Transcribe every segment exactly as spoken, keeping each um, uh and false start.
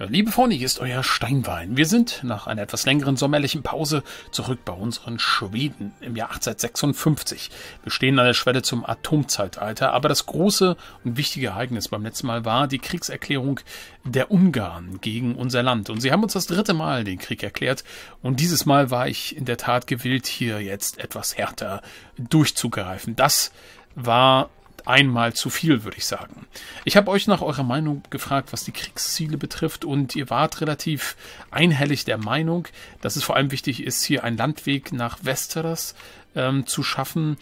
Liebe Freunde, hier ist euer Steinwein. Wir sind nach einer etwas längeren sommerlichen Pause zurück bei unseren Schweden im Jahr achtzehnhundertsechsundfünfzig. Wir stehen an der Schwelle zum Atomzeitalter, aber das große und wichtige Ereignis beim letzten Mal war die Kriegserklärung der Ungarn gegen unser Land. Und sie haben uns das dritte Mal den Krieg erklärt und dieses Mal war ich in der Tat gewillt, hier jetzt etwas härter durchzugreifen. Das war einmal zu viel, würde ich sagen. Ich habe euch nach eurer Meinung gefragt, was die Kriegsziele betrifft und ihr wart relativ einhellig der Meinung, dass es vor allem wichtig ist, hier einen Landweg nach Västerås ähm, zu schaffen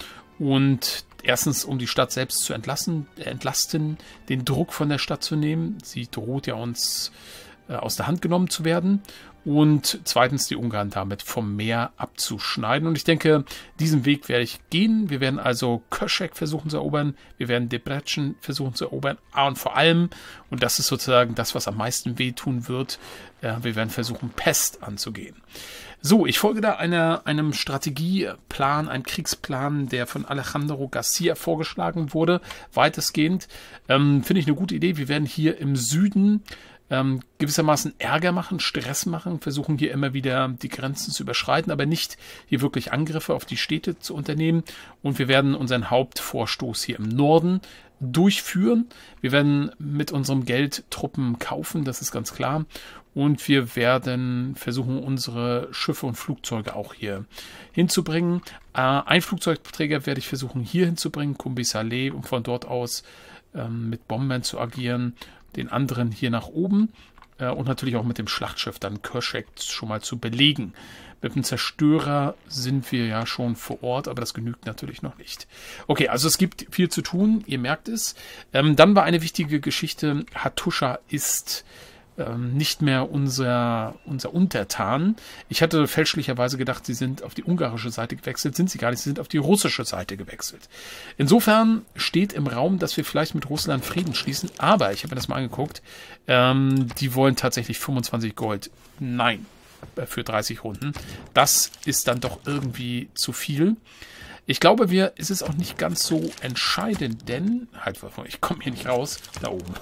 und erstens, um die Stadt selbst zu entlassen, äh, entlasten, den Druck von der Stadt zu nehmen. Sie droht ja uns äh, aus der Hand genommen zu werden. Und zweitens die Ungarn damit vom Meer abzuschneiden. Und ich denke, diesen Weg werde ich gehen. Wir werden also Köschek versuchen zu erobern. Wir werden Debrecen versuchen zu erobern. Und vor allem, und das ist sozusagen das, was am meisten wehtun wird, äh, wir werden versuchen, Pest anzugehen. So, ich folge da einer, einem Strategieplan, einem Kriegsplan, der von Alejandro Garcia vorgeschlagen wurde. Weitestgehend ähm, finde ich eine gute Idee. Wir werden hier im Süden Ähm, gewissermaßen Ärger machen, Stress machen, versuchen hier immer wieder die Grenzen zu überschreiten, aber nicht hier wirklich Angriffe auf die Städte zu unternehmen. Und wir werden unseren Hauptvorstoß hier im Norden durchführen. Wir werden mit unserem Geld Truppen kaufen, das ist ganz klar. Und wir werden versuchen, unsere Schiffe und Flugzeuge auch hier hinzubringen. Äh, ein Flugzeugträger werde ich versuchen, hier hinzubringen, Kumbi Saleh, um von dort aus ähm, mit Bombern zu agieren. Den anderen hier nach oben äh, und natürlich auch mit dem Schlachtschiff dann Köschek schon mal zu belegen. Mit dem Zerstörer sind wir ja schon vor Ort, aber das genügt natürlich noch nicht. Okay, also es gibt viel zu tun, ihr merkt es. Ähm, dann war eine wichtige Geschichte, Hattusha ist ähm, nicht mehr unser, unser Untertan. Ich hatte fälschlicherweise gedacht, sie sind auf die ungarische Seite gewechselt, sind sie gar nicht, sie sind auf die russische Seite gewechselt. Insofern steht im Raum, dass wir vielleicht mit Russland Frieden schließen, aber ich habe mir das mal angeguckt, ähm, die wollen tatsächlich fünfundzwanzig Gold. Nein, für dreißig Runden. Das ist dann doch irgendwie zu viel. Ich glaube, wir, es ist auch nicht ganz so entscheidend, denn, halt, ich komme hier nicht raus, da oben,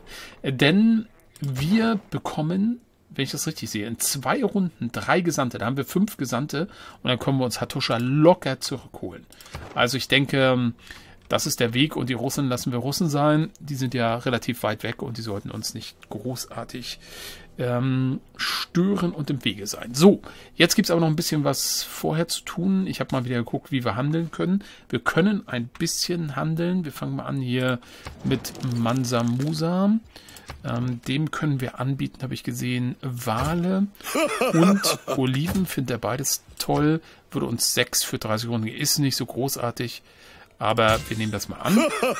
denn wir bekommen, wenn ich das richtig sehe, in zwei Runden drei Gesandte. Da haben wir fünf Gesandte und dann können wir uns Hattusha locker zurückholen. Also ich denke, das ist der Weg und die Russen lassen wir Russen sein. Die sind ja relativ weit weg und die sollten uns nicht großartig ähm, stören und im Wege sein. So, jetzt gibt es aber noch ein bisschen was vorher zu tun. Ich habe mal wieder geguckt, wie wir handeln können. Wir können ein bisschen handeln. Wir fangen mal an hier mit Mansa Musa. Ähm, dem können wir anbieten, habe ich gesehen, Wale und Oliven. Findet er beides toll. Würde uns sechs für dreißig Runden. Ist nicht so großartig, aber wir nehmen das mal an.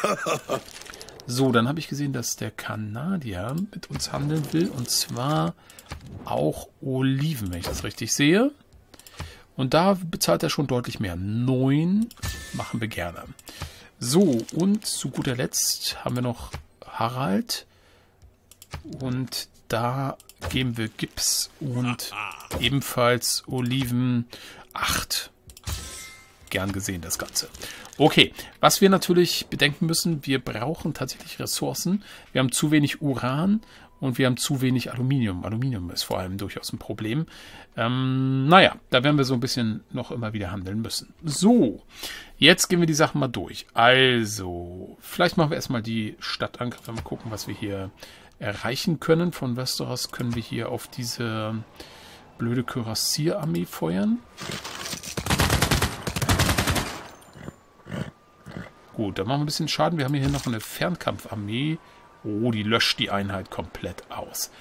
So, dann habe ich gesehen, dass der Kanadier mit uns handeln will. Und zwar auch Oliven, wenn ich das richtig sehe. Und da bezahlt er schon deutlich mehr. Neun machen wir gerne. So, und zu guter Letzt haben wir noch Harald. Und da geben wir Gips und ebenfalls Oliven acht. Gern gesehen, das Ganze. Okay, was wir natürlich bedenken müssen, wir brauchen tatsächlich Ressourcen. Wir haben zu wenig Uran und wir haben zu wenig Aluminium. Aluminium ist vor allem durchaus ein Problem. Ähm, naja, da werden wir so ein bisschen noch immer wieder handeln müssen. So, jetzt gehen wir die Sachen mal durch. Also, vielleicht machen wir erstmal die Stadtangriffe. Mal gucken, was wir hier erreichen können. Von Västerås können wir hier auf diese blöde Kürassier-Armee feuern. Gut, dann machen wir ein bisschen Schaden. Wir haben hier noch eine Fernkampfarmee. Oh, die löscht die Einheit komplett aus.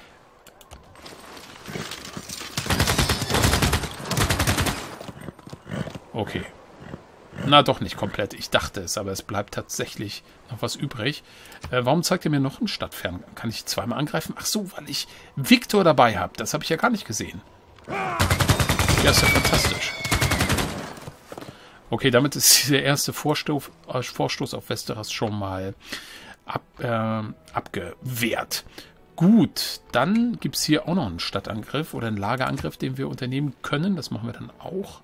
Okay. Na, doch nicht komplett. Ich dachte es, aber es bleibt tatsächlich noch was übrig. Äh, warum zeigt er mir noch einen Stadtfern? Kann ich zweimal angreifen? Ach so, weil ich Viktor dabei habe. Das habe ich ja gar nicht gesehen. Ja, ist ja fantastisch. Okay, damit ist der erste Vorstoß, äh, Vorstoß auf Västerås schon mal ab, äh, abgewehrt. Gut, dann gibt es hier auch noch einen Stadtangriff oder einen Lagerangriff, den wir unternehmen können. Das machen wir dann auch.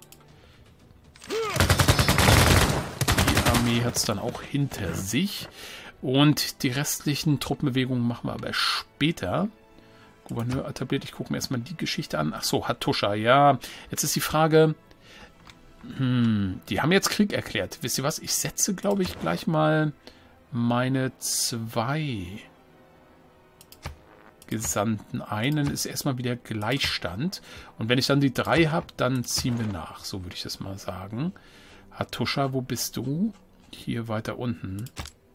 Die Armee hat es dann auch hinter sich. Und die restlichen Truppenbewegungen machen wir aber später. Gouverneur etabliert. Ich gucke mir erstmal die Geschichte an. Ach so, Hattusha, ja. Jetzt ist die Frage, hm, die haben jetzt Krieg erklärt. Wisst ihr was? Ich setze, glaube ich, gleich mal meine zwei Gesandten ein. Dann ist erstmal wieder Gleichstand. Und wenn ich dann die drei habe, dann ziehen wir nach. So würde ich das mal sagen. Hattusha, wo bist du? Hier weiter unten.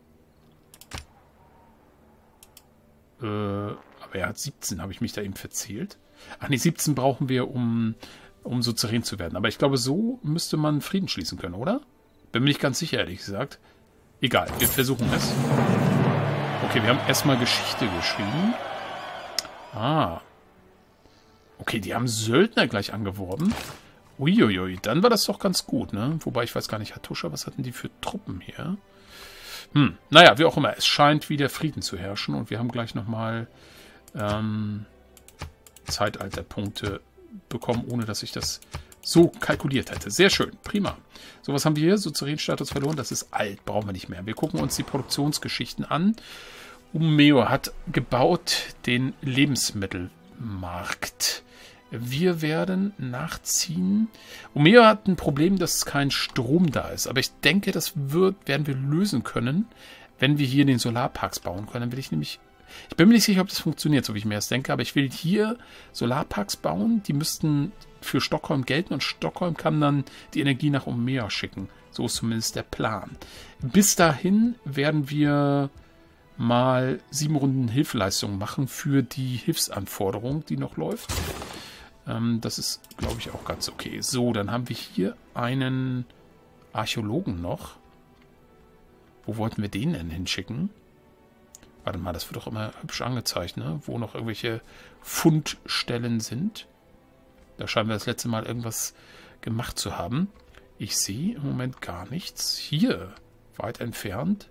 Äh, aber er hat siebzehn. Habe ich mich da eben verzählt? Ach nee, siebzehn brauchen wir, um, um Suzerän zu werden. Aber ich glaube, so müsste man Frieden schließen können, oder? Bin mir nicht ganz sicher, ehrlich gesagt. Egal, wir versuchen es. Okay, wir haben erstmal Geschichte geschrieben. Ah. Okay, die haben Söldner gleich angeworben. Uiuiui, dann war das doch ganz gut, ne? Wobei, ich weiß gar nicht, Hattusha, was hatten die für Truppen hier? Hm, naja, wie auch immer. Es scheint wieder Frieden zu herrschen. Und wir haben gleich nochmal ähm, Zeitalterpunkte bekommen, ohne dass ich das so kalkuliert hätte. Sehr schön, prima. So, was haben wir hier? Suzeränstatus verloren. Das ist alt, brauchen wir nicht mehr. Wir gucken uns die Produktionsgeschichten an. Umeo hat gebaut den Lebensmittelmarkt. Wir werden nachziehen. Umeo hat ein Problem, dass kein Strom da ist. Aber ich denke, das wird, werden wir lösen können, wenn wir hier den Solarparks bauen können. Dann will ich nämlich... Ich bin mir nicht sicher, ob das funktioniert, so wie ich mir das denke. Aber ich will hier Solarparks bauen. Die müssten für Stockholm gelten. Und Stockholm kann dann die Energie nach Umeo schicken. So ist zumindest der Plan. Bis dahin werden wir mal sieben Runden Hilfeleistungen machen für die Hilfsanforderung, die noch läuft. Ähm, das ist, glaube ich, auch ganz okay. So, dann haben wir hier einen Archäologen noch. Wo wollten wir den denn hinschicken? Warte mal, das wird doch immer hübsch angezeigt, ne? Wo noch irgendwelche Fundstellen sind. Da scheinen wir das letzte Mal irgendwas gemacht zu haben. Ich sehe im Moment gar nichts. Hier, weit entfernt.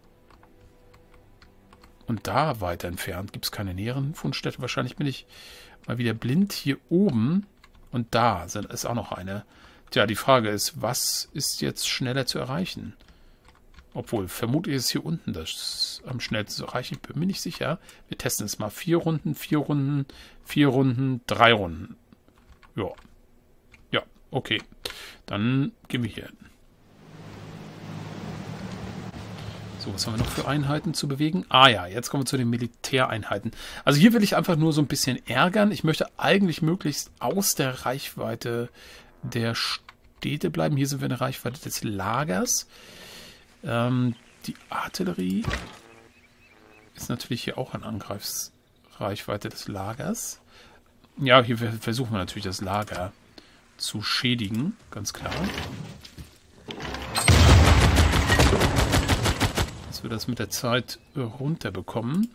Und da weit entfernt gibt es keine näheren Fundstätte. Wahrscheinlich bin ich mal wieder blind. Hier oben und da ist auch noch eine. Tja, die Frage ist, was ist jetzt schneller zu erreichen? Obwohl, vermutlich ist hier unten das am schnellsten zu erreichen. Ich bin mir nicht sicher. Wir testen es mal. Vier Runden, vier Runden, vier Runden, drei Runden. Ja. Ja, okay. Dann gehen wir hier hin. So, was haben wir noch für Einheiten zu bewegen? Ah ja, jetzt kommen wir zu den Militäreinheiten. Also hier will ich einfach nur so ein bisschen ärgern. Ich möchte eigentlich möglichst aus der Reichweite der Städte bleiben. Hier sind wir in der Reichweite des Lagers. Ähm, die Artillerie ist natürlich hier auch an Angreifsreichweite des Lagers. Ja, hier versuchen wir natürlich das Lager zu schädigen, ganz klar. Dass wir das mit der Zeit runterbekommen.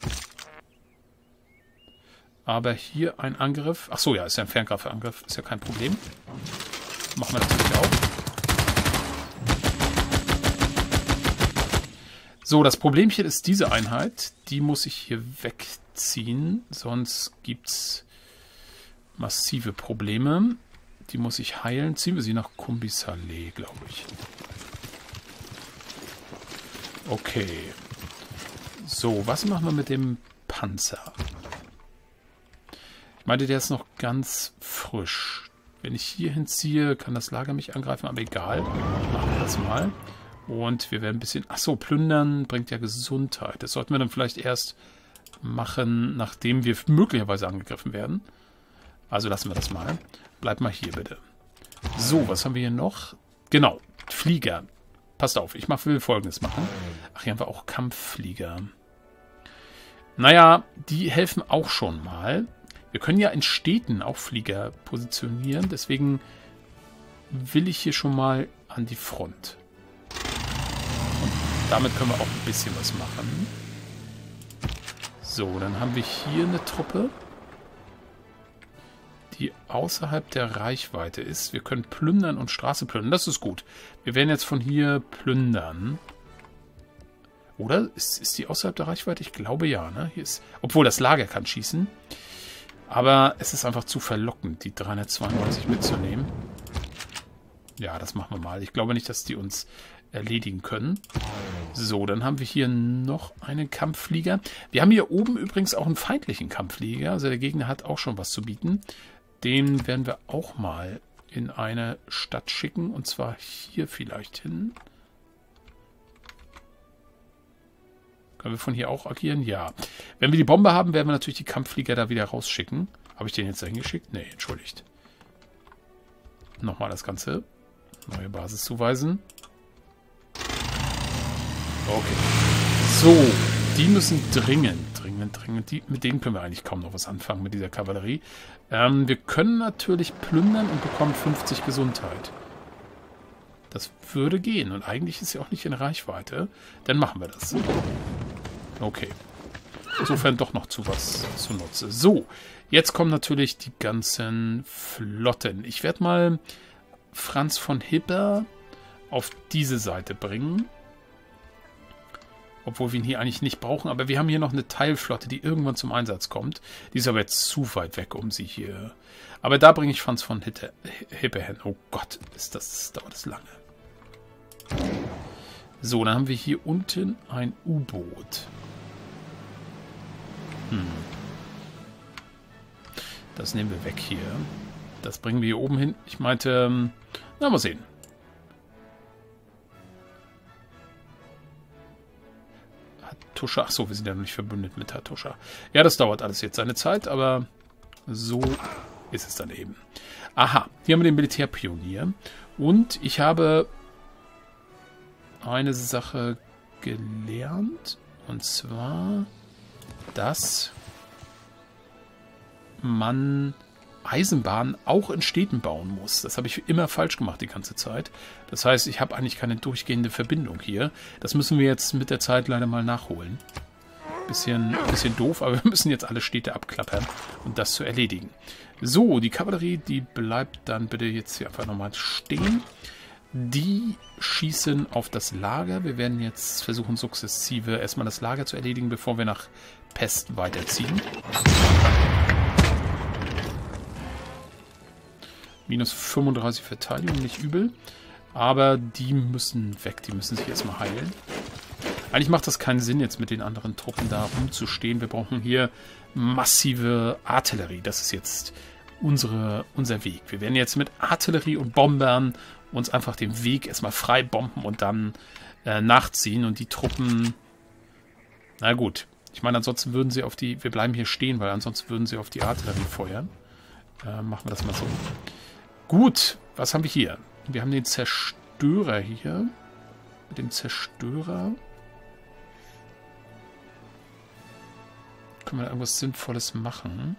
Aber hier ein Angriff. Ach so, ja, ist ja ein Fernkraftangriff. Ist ja kein Problem. Machen wir natürlich auch. So, das Problemchen ist diese Einheit. Die muss ich hier wegziehen. Sonst gibt es massive Probleme. Die muss ich heilen. Ziehen wir sie nach Kumbisalé, glaube ich. Okay. So, was machen wir mit dem Panzer? Ich meinte, der ist noch ganz frisch. Wenn ich hier hinziehe, kann das Lager mich angreifen, aber egal. Machen wir das mal. Und wir werden ein bisschen... Achso, plündern bringt ja Gesundheit. Das sollten wir dann vielleicht erst machen, nachdem wir möglicherweise angegriffen werden. Also lassen wir das mal. Bleibt mal hier, bitte. So, was haben wir hier noch? Genau, Flieger. Passt auf, ich will Folgendes machen. Ach, hier haben wir auch Kampfflieger. Naja, die helfen auch schon mal. Wir können ja in Städten auch Flieger positionieren. Deswegen will ich hier schon mal an die Front. Und damit können wir auch ein bisschen was machen. So, dann haben wir hier eine Truppe, die außerhalb der Reichweite ist. Wir können plündern und Straße plündern. Das ist gut. Wir werden jetzt von hier plündern. Oder? Ist, ist die außerhalb der Reichweite? Ich glaube ja. Ne? Hier ist, obwohl das Lager kann schießen. Aber es ist einfach zu verlockend, die dreihundertzweiundneunzig mitzunehmen. Ja, das machen wir mal. Ich glaube nicht, dass die uns erledigen können. So, dann haben wir hier noch einen Kampfflieger. Wir haben hier oben übrigens auch einen feindlichen Kampfflieger. Also der Gegner hat auch schon was zu bieten. Den werden wir auch mal in eine Stadt schicken. Und zwar hier vielleicht hin. Können wir von hier auch agieren? Ja. Wenn wir die Bombe haben, werden wir natürlich die Kampfflieger da wieder rausschicken. Habe ich den jetzt da hingeschickt? Nee, entschuldigt. Nochmal das Ganze. Neue Basis zuweisen. Okay. So, die müssen dringend, dringend, dringend, die, mit denen können wir eigentlich kaum noch was anfangen, mit dieser Kavallerie. Ähm, wir können natürlich plündern und bekommen fünfzig Gesundheit. Das würde gehen und eigentlich ist sie auch nicht in Reichweite. Dann machen wir das. Okay. Insofern doch noch zu was zunutze. So, jetzt kommen natürlich die ganzen Flotten. Ich werde mal Franz von Hipper auf diese Seite bringen. Obwohl wir ihn hier eigentlich nicht brauchen. Aber wir haben hier noch eine Teilflotte, die irgendwann zum Einsatz kommt. Die ist aber jetzt zu weit weg, um sie hier... Aber da bringe ich Franz von Hipper hin. Oh Gott, ist das, das dauert das lange. So, dann haben wir hier unten ein U-Boot. Hm. Das nehmen wir weg hier. Das bringen wir hier oben hin. Ich meinte... Na, mal sehen. Hattusha. Achso, wir sind ja noch nicht verbündet mit Hattusha. Ja, das dauert alles jetzt seine Zeit, aber so ist es dann eben. Aha, hier haben wir den Militärpionier. Und ich habe eine Sache gelernt. Und zwar, dass man Eisenbahnen auch in Städten bauen muss. Das habe ich immer falsch gemacht die ganze Zeit. Das heißt, ich habe eigentlich keine durchgehende Verbindung hier. Das müssen wir jetzt mit der Zeit leider mal nachholen. Bisschen, bisschen doof, aber wir müssen jetzt alle Städte abklappern, um das zu erledigen. So, die Kavallerie, die bleibt dann bitte jetzt hier einfach nochmal stehen. Die schießen auf das Lager. Wir werden jetzt versuchen, sukzessive erstmal das Lager zu erledigen, bevor wir nach Pest weiterziehen. Minus fünfunddreißig Verteidigung, nicht übel. Aber die müssen weg, die müssen sich erstmal heilen. Eigentlich macht das keinen Sinn, jetzt mit den anderen Truppen da rumzustehen. Wir brauchen hier massive Artillerie. Das ist jetzt unsere, unser Weg. Wir werden jetzt mit Artillerie und Bombern uns einfach den Weg erstmal frei bomben und dann äh, nachziehen. Und die Truppen, na gut, ich meine, ansonsten würden sie auf die, wir bleiben hier stehen, weil ansonsten würden sie auf die Artillerie feuern. Äh, machen wir das mal so. Gut, was haben wir hier? Wir haben den Zerstörer hier. Mit dem Zerstörer können wir da irgendwas Sinnvolles machen?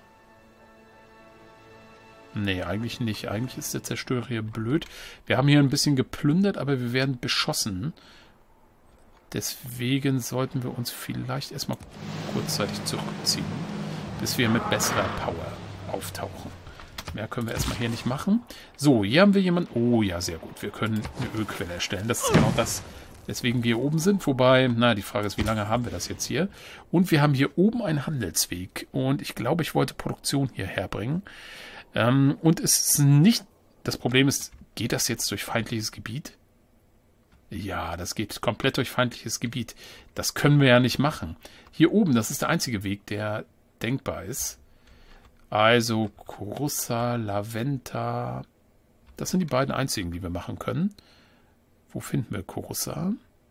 Nee, eigentlich nicht. Eigentlich ist der Zerstörer hier blöd. Wir haben hier ein bisschen geplündert, aber wir werden beschossen. Deswegen sollten wir uns vielleicht erstmal kurzzeitig zurückziehen, bis wir mit besserer Power auftauchen. Mehr können wir erstmal hier nicht machen. So, hier haben wir jemanden... Oh ja, sehr gut. Wir können eine Ölquelle erstellen. Das ist genau das, weswegen wir hier oben sind. Wobei, na, die Frage ist, wie lange haben wir das jetzt hier? Und wir haben hier oben einen Handelsweg. Und ich glaube, ich wollte Produktion hierher bringen. Ähm, und es ist nicht... Das Problem ist, geht das jetzt durch feindliches Gebiet? Ja, das geht komplett durch feindliches Gebiet. Das können wir ja nicht machen. Hier oben, das ist der einzige Weg, der denkbar ist. Also Corussa, Laventa. Das sind die beiden einzigen, die wir machen können. Wo finden wir Corussa?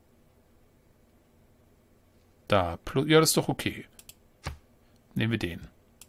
Da. Ja, das ist doch okay. Nehmen wir den.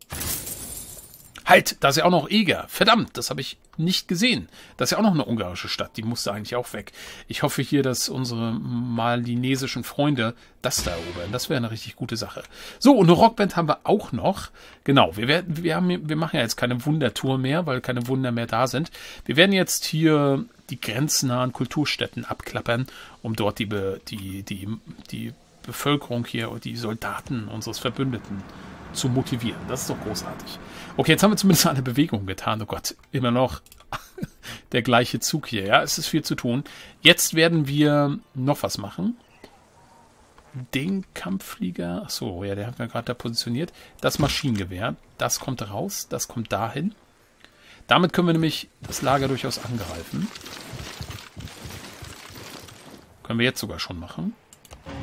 Halt, da ist ja auch noch Eger. Verdammt, das habe ich nicht gesehen. Das ist ja auch noch eine ungarische Stadt. Die musste eigentlich auch weg. Ich hoffe hier, dass unsere malinesischen Freunde das da erobern. Das wäre eine richtig gute Sache. So, und eine Rockband haben wir auch noch. Genau, wir, werden, wir, haben, wir machen ja jetzt keine Wundertour mehr, weil keine Wunder mehr da sind. Wir werden jetzt hier die grenznahen Kulturstätten abklappern, um dort die, die, die, die Bevölkerung hier und die Soldaten unseres Verbündeten zu motivieren. Das ist doch großartig. Okay, jetzt haben wir zumindest eine Bewegung getan. Oh Gott, immer noch der gleiche Zug hier. Ja, es ist viel zu tun. Jetzt werden wir noch was machen. Den Kampfflieger, achso, ja, der hat mir gerade da positioniert. Das Maschinengewehr, das kommt raus, das kommt dahin. Damit können wir nämlich das Lager durchaus angreifen. Können wir jetzt sogar schon machen.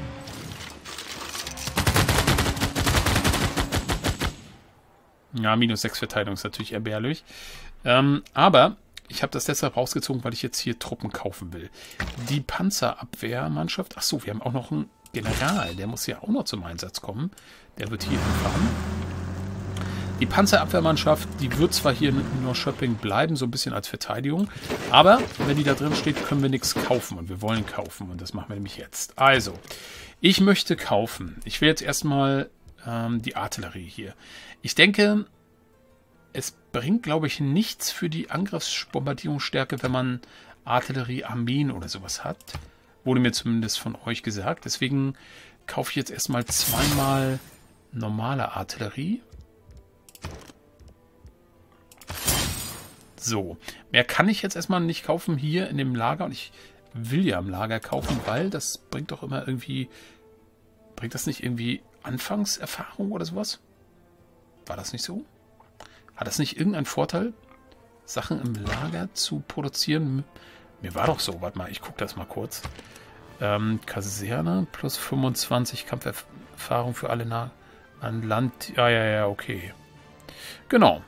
Ja, minus sechs Verteidigung ist natürlich erbärmlich. Ähm, aber ich habe das deshalb rausgezogen, weil ich jetzt hier Truppen kaufen will. Die Panzerabwehrmannschaft. Ach so, wir haben auch noch einen General. Der muss ja auch noch zum Einsatz kommen. Der wird hier hinfahren. Die Panzerabwehrmannschaft, die wird zwar hier in Norrköping bleiben, so ein bisschen als Verteidigung. Aber wenn die da drin steht, können wir nichts kaufen. Und wir wollen kaufen. Und das machen wir nämlich jetzt. Also, ich möchte kaufen. Ich will jetzt erstmal ähm, die Artillerie hier. Ich denke, es bringt, glaube ich, nichts für die Angriffsbombardierungsstärke, wenn man Artilleriearmeen oder sowas hat. Wurde mir zumindest von euch gesagt. Deswegen kaufe ich jetzt erstmal zweimal normale Artillerie. So, mehr kann ich jetzt erstmal nicht kaufen hier in dem Lager. Und ich will ja im Lager kaufen, weil das bringt doch immer irgendwie... Bringt das nicht irgendwie Anfangserfahrung oder sowas? War das nicht so? Hat das nicht irgendeinen Vorteil, Sachen im Lager zu produzieren? Mir war doch so. Warte mal, ich gucke das mal kurz. Ähm, Kaserne plus fünfundzwanzig Kampferfahrung für alle nah an Land. Ja, ja, ja, okay. Genau.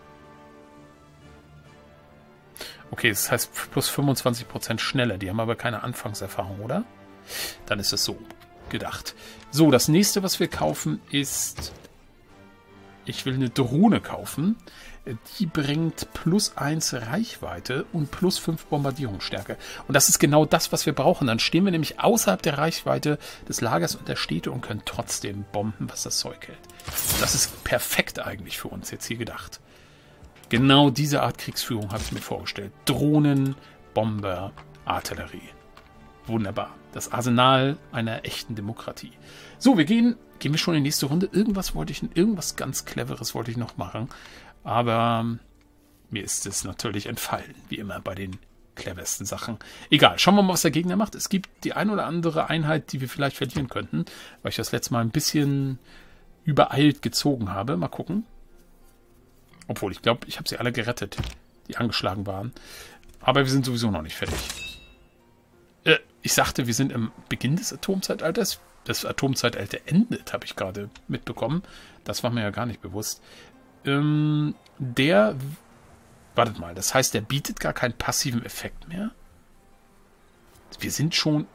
Okay, das heißt plus fünfundzwanzig Prozent schneller. Die haben aber keine Anfangserfahrung, oder? Dann ist es so gedacht. So, das nächste, was wir kaufen, ist... Ich will eine Drohne kaufen. Die bringt plus eins Reichweite und plus fünf Bombardierungsstärke. Und das ist genau das, was wir brauchen. Dann stehen wir nämlich außerhalb der Reichweite des Lagers und der Städte und können trotzdem bomben, was das Zeug hält. Das ist perfekt eigentlich für uns jetzt hier gedacht. Genau diese Art Kriegsführung habe ich mir vorgestellt. Drohnen, Bomber, Artillerie. Wunderbar. Das Arsenal einer echten Demokratie. So, wir gehen, gehen wir schon in die nächste Runde. Irgendwas wollte ich, irgendwas ganz Cleveres wollte ich noch machen. Aber mir ist es natürlich entfallen. Wie immer bei den cleversten Sachen. Egal, schauen wir mal, was der Gegner macht. Es gibt die ein oder andere Einheit, die wir vielleicht verlieren könnten. Weil ich das letzte Mal ein bisschen übereilt gezogen habe. Mal gucken. Obwohl, ich glaube, ich habe sie alle gerettet, die angeschlagen waren. Aber wir sind sowieso noch nicht fertig. Äh, ich sagte, wir sind im Beginn des Atomzeitalters. Das Atomzeitalter endet, habe ich gerade mitbekommen. Das war mir ja gar nicht bewusst. Ähm, der... Wartet mal, das heißt, der bietet gar keinen passiven Effekt mehr? Wir sind schon...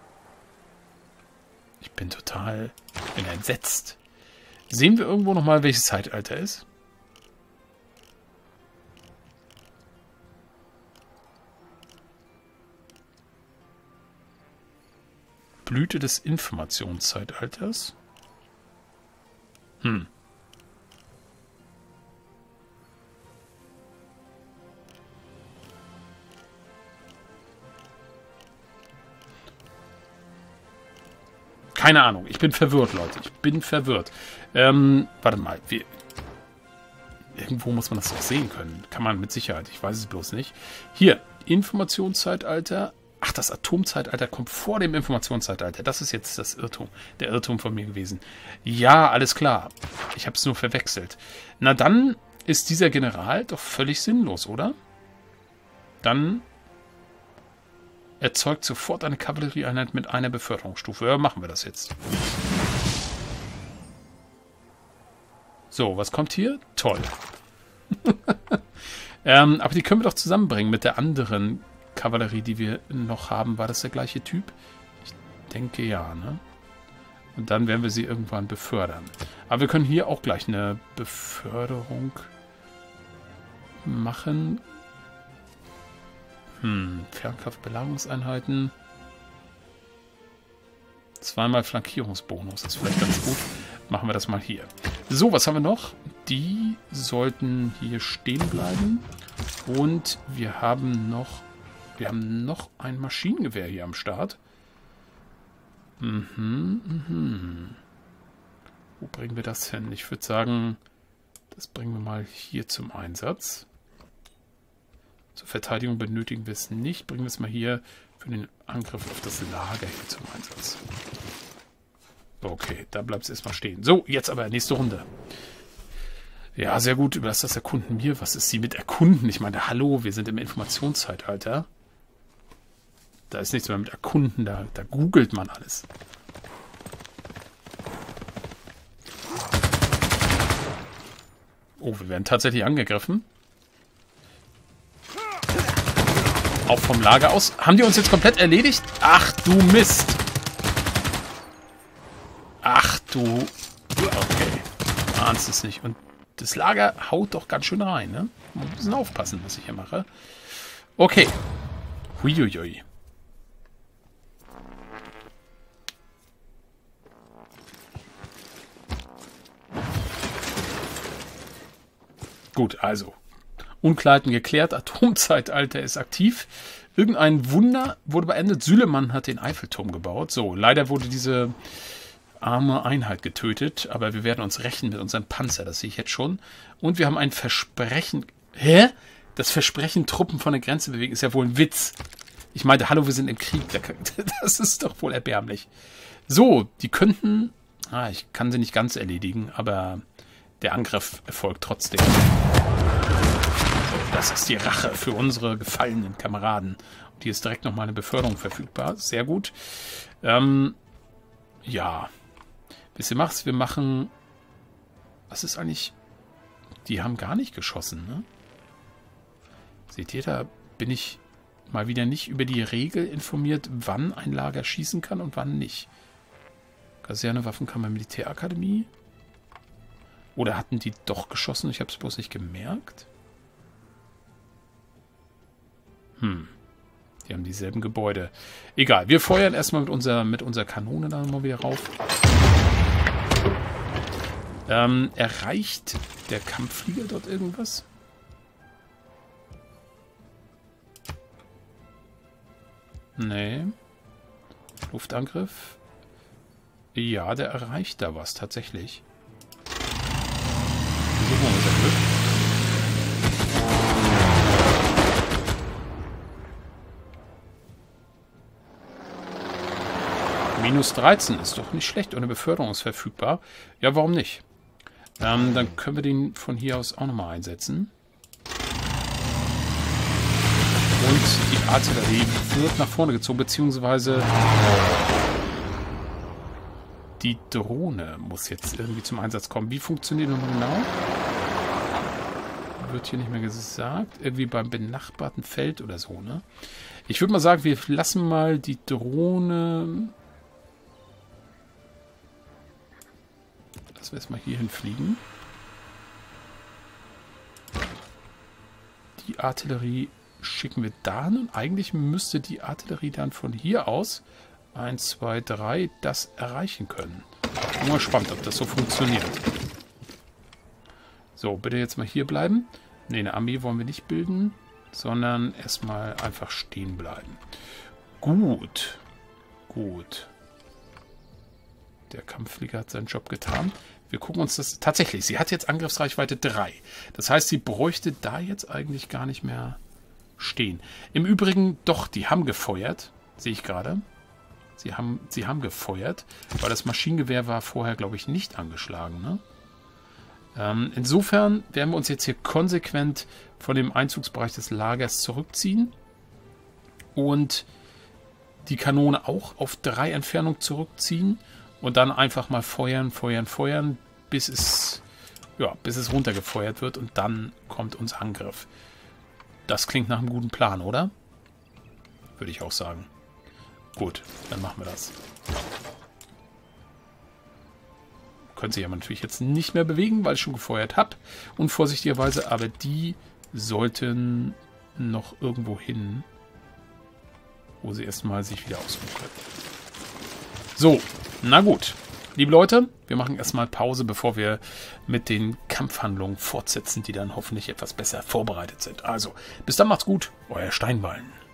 Ich bin total... Ich bin entsetzt. Sehen wir irgendwo nochmal, welches Zeitalter ist? Blüte des Informationszeitalters. Hm. Keine Ahnung. Ich bin verwirrt, Leute. Ich bin verwirrt. Ähm, warte mal. Wir, irgendwo muss man das doch sehen können. Kann man mit Sicherheit. Ich weiß es bloß nicht. Hier. Informationszeitalter. Ach, das Atomzeitalter kommt vor dem Informationszeitalter. Das ist jetzt das Irrtum, der Irrtum von mir gewesen. Ja, alles klar. Ich habe es nur verwechselt. Na dann ist dieser General doch völlig sinnlos, oder? Dann erzeugt sofort eine Kavallerieeinheit mit einer Beförderungsstufe. Ja, machen wir das jetzt. So, was kommt hier? Toll. ähm, aber die können wir doch zusammenbringen mit der anderen Kavallerie, die wir noch haben. War das der gleiche Typ? Ich denke ja, ne? Und dann werden wir sie irgendwann befördern. Aber wir können hier auch gleich eine Beförderung machen. Hm, Fernkraftbelagerungseinheiten. Zweimal Flankierungsbonus. Das ist vielleicht ganz gut. Machen wir das mal hier. So, was haben wir noch? Die sollten hier stehen bleiben. Und wir haben noch Wir haben noch ein Maschinengewehr hier am Start. Mhm, mhm. Wo bringen wir das hin? Ich würde sagen, das bringen wir mal hier zum Einsatz. Zur Verteidigung benötigen wir es nicht. Bringen wir es mal hier für den Angriff auf das Lager hier zum Einsatz. Okay, da bleibt es erstmal stehen. So, jetzt aber nächste Runde. Ja, sehr gut. Überlass das Erkunden mir. Was ist sie mit Erkunden? Ich meine, hallo, wir sind im Informationszeitalter. Da ist nichts mehr mit Erkunden, da, da googelt man alles. Oh, wir werden tatsächlich angegriffen. Auch vom Lager aus. Haben die uns jetzt komplett erledigt? Ach du Mist. Ach du... Okay. Ahnst es nicht. Und das Lager haut doch ganz schön rein, ne? Muss ein bisschen aufpassen, was ich hier mache. Okay. Huiuiui. Gut, also. Unklarheiten geklärt. Atomzeitalter ist aktiv. Irgendein Wunder wurde beendet. Süleyman hat den Eiffelturm gebaut. So, leider wurde diese arme Einheit getötet. Aber wir werden uns rächen mit unserem Panzer. Das sehe ich jetzt schon. Und wir haben ein Versprechen... Hä? Das Versprechen, Truppen von der Grenze bewegen, ist ja wohl ein Witz. Ich meinte, hallo, wir sind im Krieg. Das ist doch wohl erbärmlich. So, die könnten... Ah, ich kann sie nicht ganz erledigen, aber der Angriff erfolgt trotzdem. Das ist die Rache für unsere gefallenen Kameraden. Und hier ist direkt nochmal eine Beförderung verfügbar. Sehr gut. Ähm, ja. Wisst ihr was? Wir machen... Was ist eigentlich... Die haben gar nicht geschossen, ne? Seht ihr, da bin ich mal wieder nicht über die Regel informiert, wann ein Lager schießen kann und wann nicht. Kaserne, Waffenkammer, Militärakademie. Oder hatten die doch geschossen? Ich habe es bloß nicht gemerkt. Hm. Die haben dieselben Gebäude. Egal, wir feuern erstmal mit unserer, mit unserer Kanone dann mal wieder rauf. Ähm, erreicht der Kampfflieger dort irgendwas? Nee. Luftangriff. Ja, der erreicht da was, tatsächlich. Versuchen wir unser Glück. Minus dreizehn ist doch nicht schlecht. Und eine Beförderung ist verfügbar. Ja, warum nicht? Ähm, dann können wir den von hier aus auch nochmal einsetzen. Und die Artillerie wird nach vorne gezogen, beziehungsweise die Drohne muss jetzt irgendwie zum Einsatz kommen. Wie funktioniert die nochmal genau? Wird hier nicht mehr gesagt. Irgendwie beim benachbarten Feld oder so, ne? Ich würde mal sagen, wir lassen mal die Drohne... Lassen wir erstmal hier hinfliegen. Die Artillerie schicken wir dahin und eigentlich müsste die Artillerie dann von hier aus eins, zwei, drei das erreichen können. Ich bin mal gespannt, ob das so funktioniert. So, bitte jetzt mal hier bleiben. Ne, eine Armee wollen wir nicht bilden, sondern erstmal einfach stehen bleiben. Gut. Gut. Der Kampfflieger hat seinen Job getan. Wir gucken uns das... Tatsächlich, sie hat jetzt Angriffsreichweite drei. Das heißt, sie bräuchte da jetzt eigentlich gar nicht mehr stehen. Im Übrigen, doch, die haben gefeuert. Sehe ich gerade. Sie haben, sie haben gefeuert, weil das Maschinengewehr war vorher, glaube ich, nicht angeschlagen. Ne? Ähm, insofern werden wir uns jetzt hier konsequent von dem Einzugsbereich des Lagers zurückziehen und die Kanone auch auf drei Entfernung zurückziehen und dann einfach mal feuern, feuern, feuern, bis es, ja, bis es runtergefeuert wird und dann kommt unser Angriff. Das klingt nach einem guten Plan, oder? Würde ich auch sagen. Gut, dann machen wir das. Können sich aber natürlich jetzt nicht mehr bewegen, weil ich schon gefeuert habe. Und vorsichtigerweise, aber die sollten noch irgendwo hin, wo sie erstmal sich wieder ausruhen können. So, na gut. Liebe Leute, wir machen erstmal Pause, bevor wir mit den Kampfhandlungen fortsetzen, die dann hoffentlich etwas besser vorbereitet sind. Also, bis dann, macht's gut, euer Steinballen.